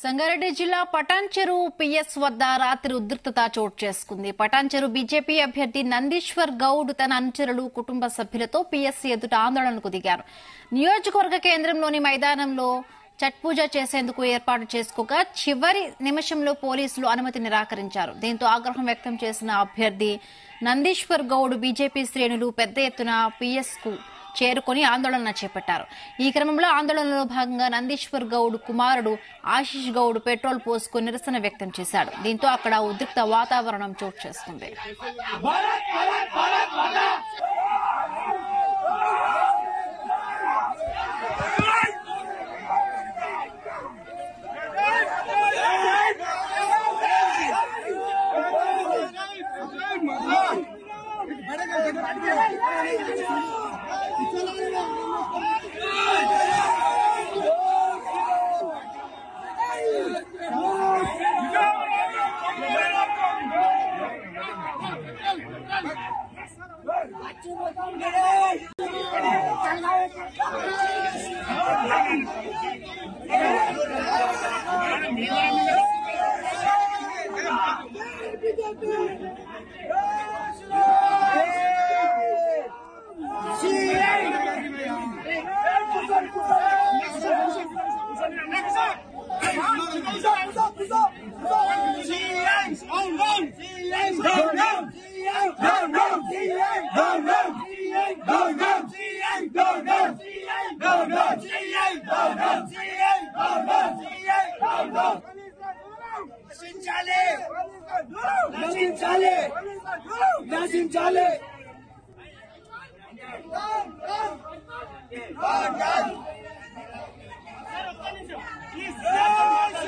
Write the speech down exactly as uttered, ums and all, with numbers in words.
సంగారెడ్డి జిల్లా పటాన్చెరు పిఎస్ వద్ద రాత్రి ఉద్రిక్తత చోటు చేసుకుంది. పటాన్చెరు బీజేపీ అభ్యర్థి నందీశ్వర్ గౌడ్ తన అనుచరులు కుటుంబ సభ్యులతో పిఎస్ ఎదుట ఆందోళనకు దిగారు. నియోజకవర్గ కేంద్రంలోని మైదానంలో ఛట్ పూజ చేసేందుకు ఏర్పాటు చేసుకోగా చివరి నిమిషంలో పోలీసులు అనుమతి నిరాకరించారు. దీంతో ఆగ్రహం వ్యక్తం చేసిన అభ్యర్థి నందీశ్వర్ గౌడ్ బీజేపీ శ్రేణులు పెద్ద ఎత్తున పిఎస్ కు చేరుకుని ఆందోళన చేపట్టారు. ఈ క్రమంలో ఆందోళనలో భాగంగా నందీశ్వర్ గౌడ్ కుమారుడు ఆశీష్ గౌడ్ పెట్రోల్ పోసుకుని నిరసన వ్యక్తం చేశాడు. దీంతో అక్కడ ఉద్రిక్త వాతావరణం చోటు చేసుకుంది. Please,